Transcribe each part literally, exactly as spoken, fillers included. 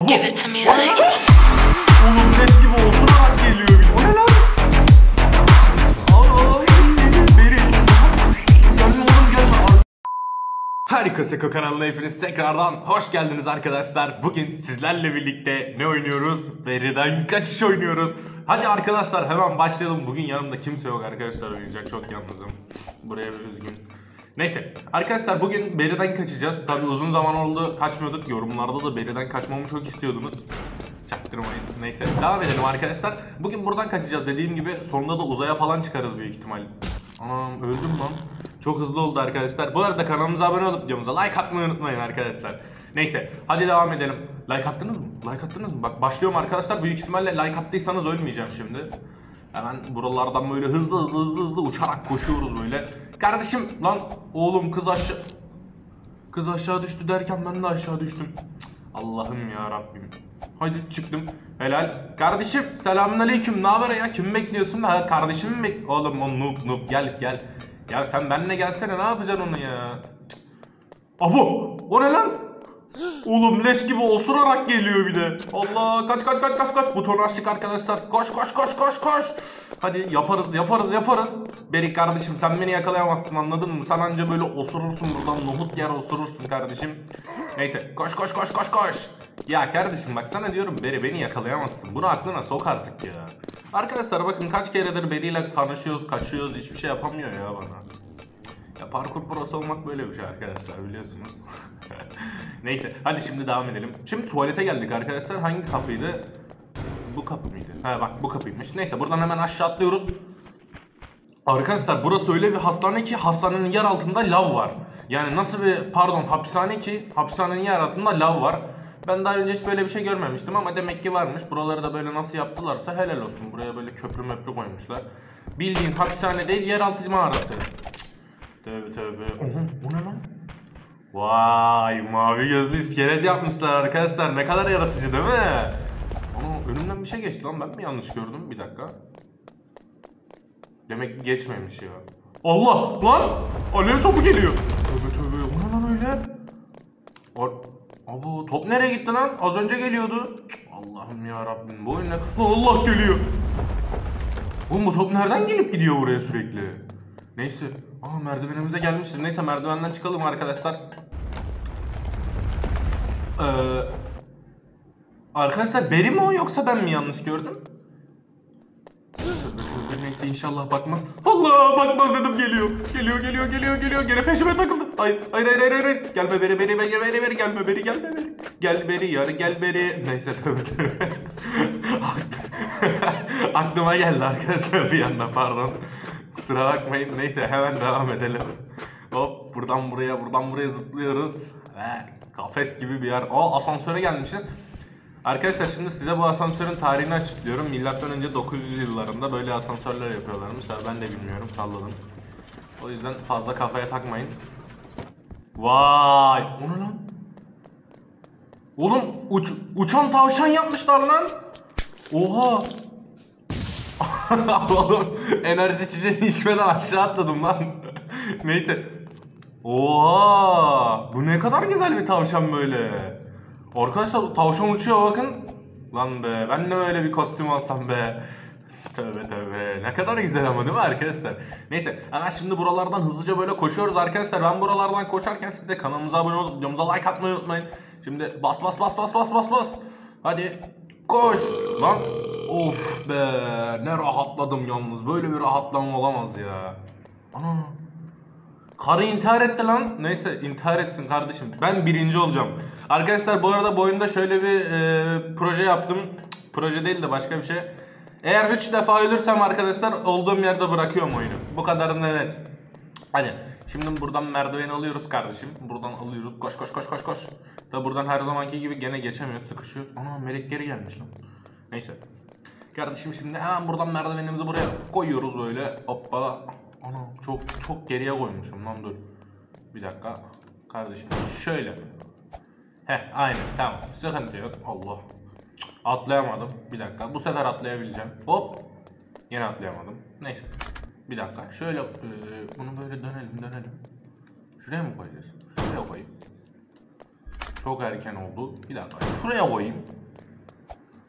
Give it to me like. Oğlum leş gibi osurarak geliyor bir. O ne lan? Aa, beri. Gelme oğlum gelme. Harika Seko kanalına hepiniz tekrardan hoş geldiniz arkadaşlar. Bugün sizlerle birlikte ne oynuyoruz? Beriden kaçış oynuyoruz. Hadi arkadaşlar hemen başlayalım. Bugün yanımda kimse yok arkadaşlar, oynayacak, çok yalnızım. Buraya bir üzgün. Neyse arkadaşlar, bugün Beriden kaçacağız. Tabi uzun zaman oldu kaçmıyorduk. Yorumlarda da Beriden kaçmamı çok istiyordunuz. Çaktırmayın. Neyse devam edelim arkadaşlar. Bugün buradan kaçacağız, dediğim gibi sonunda da uzaya falan çıkarız büyük ihtimal. Anam öldüm lan. Çok hızlı oldu arkadaşlar. Bu arada kanalımıza abone olup videomuza like atmayı unutmayın arkadaşlar. Neyse hadi devam edelim. Like attınız mı? Like attınız mı? Bak başlıyorum arkadaşlar. Büyük ihtimalle like attıysanız ölmeyeceğim şimdi. Hemen buralardan böyle hızlı hızlı hızlı hızlı uçarak koşuyoruz böyle. Kardeşim lan oğlum, kız aşağı Kız aşağı düştü derken ben de aşağı düştüm. Allah'ım ya Rabbim. Hadi çıktım. Helal. Kardeşim selamünaleyküm. Ne haber ya? Kimi bekliyorsun? Ha kardeşimi mi bek... Oğlum o noob noob gel gel. Ya sen benimle gelsene, ne yapacaksın onu ya? Cık. Abo! O ne lan? Oğlum leş gibi osurarak geliyor bir de. Allah, kaç kaç kaç kaç kaç. Butonu açtık arkadaşlar. Koş koş koş koş koş. Hadi yaparız yaparız yaparız. Beri kardeşim sen beni yakalayamazsın, anladın mı? Sen anca böyle osurursun buradan, nohut yer osurursun kardeşim. Neyse koş koş koş koş koş. Ya kardeşim bak sana diyorum, Beri beni yakalayamazsın. Bunu aklına sok artık ya. Arkadaşlar bakın kaç keredir Beri ile tanışıyoruz, kaçıyoruz, hiçbir şey yapamıyor ya bana. Ya parkur prosu olmak böyle bir şey arkadaşlar, biliyorsunuz. Neyse hadi şimdi devam edelim. Şimdi tuvalete geldik arkadaşlar. Hangi kapıydı? Bu kapı mıydı? Ha bak bu kapıymış. Neyse buradan hemen aşağı atlıyoruz. Arkadaşlar burası öyle bir hastane ki hastanenin yer altında lav var. Yani nasıl bir pardon hapishane ki hapishanenin yer altında lav var. Ben daha önce hiç böyle bir şey görmemiştim ama demek ki varmış. Buraları da böyle nasıl yaptılarsa helal olsun. Buraya böyle köprü möprü koymuşlar. Bildiğin hapishane değil, yeraltı mağarası. Tövbe tövbe. Oha, o ne lan? Vay, mavi gözlü iskelet yapmışlar arkadaşlar. Ne kadar yaratıcı değil mi? Ana önümden bir şey geçti lan, ben mi yanlış gördüm? Bir dakika. Demek ki geçmemiş ya. Allah lan! Alev topu geliyor. Tövbe tövbe. O ne lan öyle? Abo top nereye gitti lan? Az önce geliyordu. Allah'ım ya Rabbim, bu oyun ne? Allah geliyor. Oğlum bu top nereden gelip gidiyor buraya sürekli? Neyse. Aa merdivenimize gelmişiz. Neyse merdivenden çıkalım arkadaşlar. Ee, arkadaşlar Beri mi o yoksa ben mi yanlış gördüm? Neyse inşallah bakmaz. Allah bakmaz dedim, geliyor. Geliyor geliyor geliyor geliyor. Gene peşime takıldı. Hayır hayır hayır hayır. hayır. Gelme Beri Beri Beri Beri Beri gelme Beri gelme Beri. Gel Beri yarı gel Beri. Neyse tövbe tövbe. Aklıma geldi arkadaşlar bir anda, pardon. Kusura bakmayın. Neyse hemen devam edelim. Hop buradan buraya buradan buraya zıplıyoruz. Ve kafes gibi bir yer. Aa asansöre gelmişiz. Arkadaşlar şimdi size bu asansörün tarihini açıklıyorum. Milattan önce dokuz yüz yıllarında böyle asansörler yapıyorlarmış. Tabii ben de bilmiyorum, salladım. O yüzden fazla kafaya takmayın. Vay! O ne lan? Oğlum uç, uçan tavşan yapmışlar lan. Oha! Oğlum enerji içeceğini içmeden aşağı atladım lan. Neyse. Oha! Bu ne kadar güzel bir tavşan böyle. Arkadaşlar tavşan uçuyor bakın. Lan be, ben de öyle bir kostüm alsam be. Tövbe tövbe. Ne kadar güzel ama değil mi arkadaşlar? Neyse hemen şimdi buralardan hızlıca böyle koşuyoruz arkadaşlar. Ben buralardan koşarken siz de kanalımıza abone olup videomuza like atmayı unutmayın. Şimdi bas bas bas bas bas bas bas. Hadi koş. Lan of be, ne rahatladım yalnız. Böyle bir rahatlama olamaz ya. Ana. Karı intihar etti lan. Neyse intihar etsin kardeşim. Ben birinci olacağım. Arkadaşlar bu arada bu oyunda şöyle bir e, proje yaptım. Proje değil de başka bir şey. Eğer üç defa ölürsem arkadaşlar olduğum yerde bırakıyorum oyunu. Bu kadarında net. Hadi. Şimdi buradan merdiveni alıyoruz kardeşim. Buradan alıyoruz. Koş koş koş koş koş. Da buradan her zamanki gibi gene geçemiyoruz. Sıkışıyoruz. Ana melek geri gelmiş lan. Neyse. Kardeşim şimdi hemen buradan merdivenimizi buraya koyuyoruz böyle. Hoppala. Ana çok çok geriye koymuşum lan, dur. Bir dakika. Kardeşim şöyle. Heh aynen tamam. Sıkıntı yok. Allah. Atlayamadım. Bir dakika. Bu sefer atlayabileceğim. Hop. Yine atlayamadım. Neyse. Bir dakika. Şöyle e, bunu böyle dönelim dönelim. Şuraya mı koyacağız? Şuraya koyayım. Çok erken oldu. Bir dakika. Şuraya koyayım.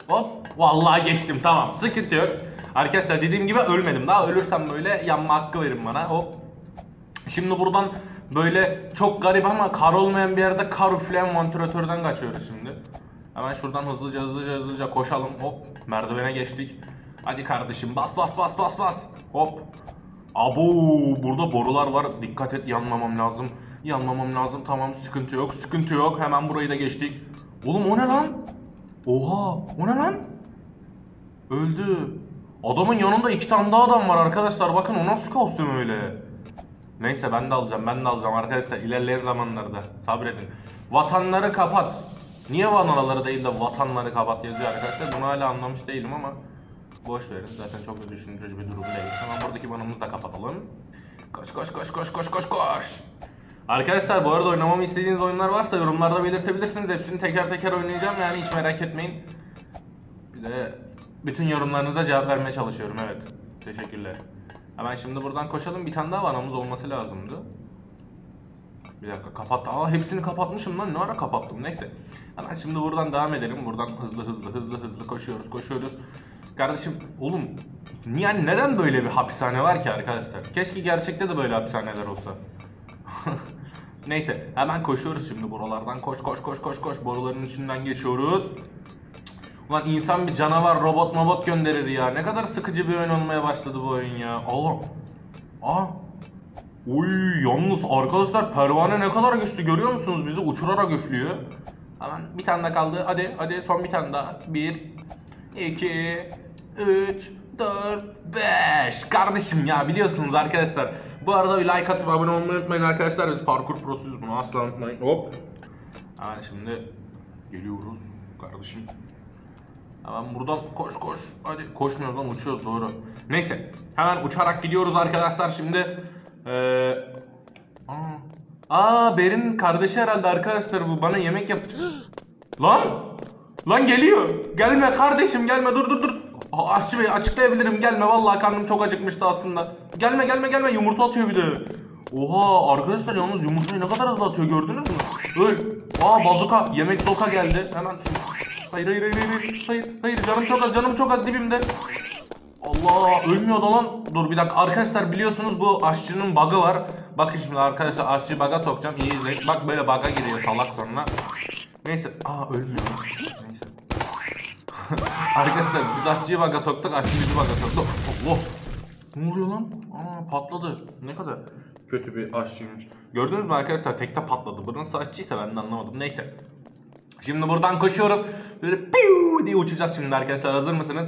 Hop. Vallahi geçtim, tamam. Sıkıntı yok. Arkadaşlar dediğim gibi ölmedim. Daha ölürsem böyle yanma hakkı verin bana. Hop. Şimdi buradan böyle çok garip ama kar olmayan bir yerde kar üfleyen vantilatörden kaçıyoruz şimdi. Hemen şuradan hızlıca hızlıca hızlıca koşalım. Hop. Merdivene geçtik. Hadi kardeşim bas bas bas bas bas. Hop. Abo, burada borular var. Dikkat et, yanmamam lazım. Yanmamam lazım. Tamam, sıkıntı yok. Sıkıntı yok. Hemen burayı da geçtik. Oğlum o ne lan? Oha, o ne lan? Öldü. Adamın yanında iki tane daha adam var arkadaşlar. Bakın o nasıl kostüm öyle. Neyse ben de alacağım. Ben de alacağım arkadaşlar. İlerleyen zamanlarda. Sabredin. Vatanları kapat. Niye vanaları değil de vatanları kapat yazıyor arkadaşlar. Bunu hala anlamış değilim ama boş verin. Zaten çok da düşündürücü bir durum değil. Hemen buradaki vanamızı da kapatalım. Koş koş koş koş koş koş koş. Arkadaşlar bu arada oynamamı istediğiniz oyunlar varsa yorumlarda belirtebilirsiniz. Hepsini teker teker oynayacağım yani, hiç merak etmeyin. Bir de bütün yorumlarınıza cevap vermeye çalışıyorum, evet. Teşekkürler. Hemen şimdi buradan koşalım. Bir tane daha vanamız olması lazımdı. Bir dakika, kapat. Aa, hepsini kapatmışım lan. Ne ara kapattım? Neyse. Hemen şimdi buradan devam edelim. Buradan hızlı hızlı hızlı hızlı koşuyoruz koşuyoruz. Kardeşim oğlum, yani neden böyle bir hapishane var ki arkadaşlar? Keşke gerçekte de böyle hapishaneler olsa. Neyse hemen koşuyoruz şimdi buralardan. Koş koş koş koş koş. Boruların içinden geçiyoruz. Ulan insan bir canavar robot robot gönderir ya. Ne kadar sıkıcı bir oyun olmaya başladı bu oyun ya. Allah. Aa. Oy, yalnız arkadaşlar pervane ne kadar güçlü görüyor musunuz? Bizi uçurarak üflüyor. Hemen bir tane daha kaldı. Hadi hadi son bir tane daha. Bir, iki, üç, dört, beş. Kardeşim ya, biliyorsunuz arkadaşlar. Bu arada bir like atıp abone olmayı unutmayın arkadaşlar. Biz parkur prosuyuz, bunu asla unutmayın. Hop. Hemen şimdi geliyoruz kardeşim. Hemen buradan koş koş. Hadi koşmuyoruz lan, uçuyoruz, doğru. Neyse hemen uçarak gidiyoruz arkadaşlar şimdi. Ee... Aa. Aa, Berin kardeşi herhalde arkadaşlar, bu bana yemek yapacak. Lan! Lan geliyor. Gelme kardeşim, gelme, dur dur dur. Aa, aşçı bey, açıklayabilirim, gelme, vallahi karnım çok acıkmıştı aslında. Gelme gelme gelme, yumurta atıyor bir de. Oha arkadaşlar, yalnız yumurtayı ne kadar hızlı atıyor, gördünüz mü? Öl. Aa, bazuka, yemek zoka geldi. Hemen şu. Hayır hayır hayır hayır hayır hayır, canım çok az, canım çok az dibimde. Allah, ölmüyor da lan. Dur bir dakika arkadaşlar, biliyorsunuz bu aşçının bug'ı var. Bakın şimdi arkadaşlar, aşçıyı bug'a sokacağım, iyi izleyin. Bak böyle bug'a giriyor salak sonra. Neyse, aa ölmüyor. Neyse. Arkadaşlar biz aşçıyı bug'a soktuk, aşçı bizi bug'a soktu. Allah. Ne oluyor lan? Aa, patladı. Ne kadar kötü bir aşçıymış. Gördünüz mü arkadaşlar, tekte patladı. Bu nasıl aşçıysa ben de anlamadım. Neyse. Şimdi buradan koşuyoruz. Böyle piu diye uçacağız şimdi arkadaşlar. Hazır mısınız?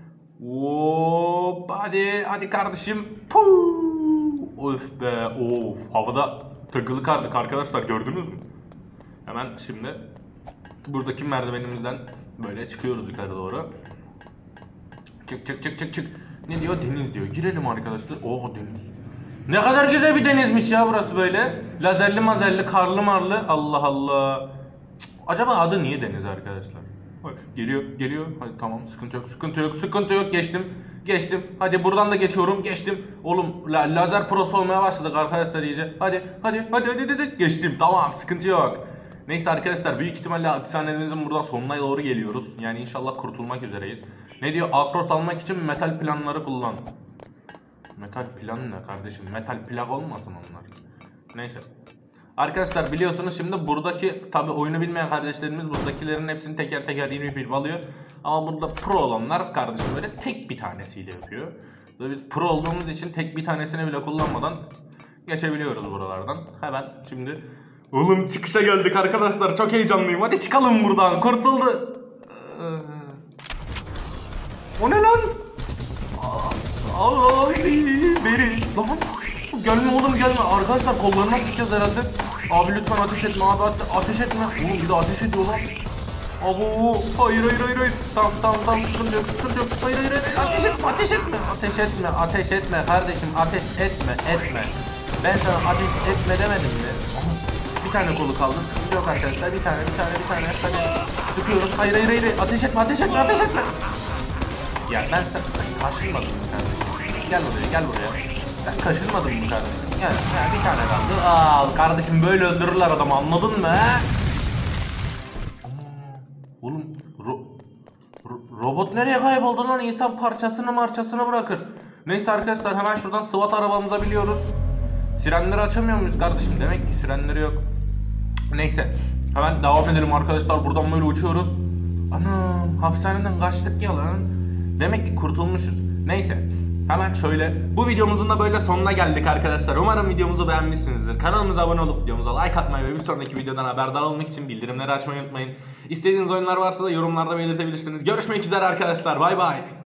Hop, hadi hadi kardeşim. Puu. Of be, of. Havada takılı kaldık arkadaşlar, gördünüz mü? Hemen şimdi buradaki merdivenimizden böyle çıkıyoruz yukarı doğru. Çık çık çık çık çık. Ne diyor? Deniz diyor. Girelim arkadaşlar. Oh, deniz. Ne kadar güzel bir denizmiş ya burası böyle. Lazerli mazerli, karlı marlı. Allah Allah. Cık, acaba adı niye deniz arkadaşlar? Geliyor geliyor. Hadi tamam, sıkıntı yok sıkıntı yok sıkıntı yok, geçtim. Geçtim. Hadi buradan da geçiyorum. Geçtim. Oğlum la, lazer prosu olmaya başladık arkadaşlar iyice. Hadi hadi hadi hadi hadi. Geçtim. Tamam, sıkıntı yok. Neyse arkadaşlar, büyük ihtimalle hapishanemizin buradan sonuna doğru geliyoruz. Yani inşallah kurtulmak üzereyiz. Ne diyor? Akros almak için metal planları kullan. Metal plan ne kardeşim? Metal plak olmasın onlar. Neyse. Arkadaşlar biliyorsunuz şimdi buradaki, tabi oyunu bilmeyen kardeşlerimiz buradakilerin hepsini teker teker yirmi bir alıyor. Ama burada pro olanlar kardeşim böyle tek bir tanesiyle yapıyor. Ve biz pro olduğumuz için tek bir tanesini bile kullanmadan geçebiliyoruz buralardan. Hemen şimdi... Oğlum çıkışa geldik arkadaşlar, çok heyecanlıyım. Hadi çıkalım buradan, kurtuldu. O ne lan? Ay beri lan. Gelme oğlum gelme. Arkadaşlar kollarına sıkacağız herhalde. Abi lütfen ateş etme abi, ateş etme. Oğlum bir de ateş ediyor lan. Abo, hayır hayır hayır hayır. Tamam tamam tamam, sıkıntı yok sıkıntı yok. Hayır hayır hayır. Ateş etme ateş etme. Ateş etme ateş etme kardeşim, ateş etme etme. Ben sana ateş etme demedim mi? Bir tane kolu kaldı. Sıkıntı yok arkadaşlar. Bir tane bir tane bir tane. Hadi sıkıyoruz. Hayır hayır hayır. Ateş etme ateş etme ateş etme. Ya ben sen kaşınmadım mı kardeşim? Gel buraya gel buraya. Ben kaşınmadım mı kardeşim? Gel. Ya bir tane kaldı. Aa kardeşim, böyle öldürürler adamı, anladın mı he? Oğlum ro ro Robot nereye kayboldu lan? İnsan parçasını marçasını bırakır. Neyse arkadaşlar, hemen şuradan SWAT arabamıza biliyoruz. Sirenleri açamıyor muyuz kardeşim? Demek ki sirenleri yok. Neyse hemen devam edelim arkadaşlar. Buradan böyle uçuyoruz. Anam, hapishaneden kaçtık ya lan. Demek ki kurtulmuşuz. Neyse hemen şöyle, bu videomuzun da böyle sonuna geldik arkadaşlar. Umarım videomuzu beğenmişsinizdir. Kanalımıza abone olup videomuza like atmayı ve bir sonraki videodan haberdar olmak için bildirimleri açmayı unutmayın. İstediğiniz oyunlar varsa da yorumlarda belirtebilirsiniz. Görüşmek üzere arkadaşlar. Bay bay.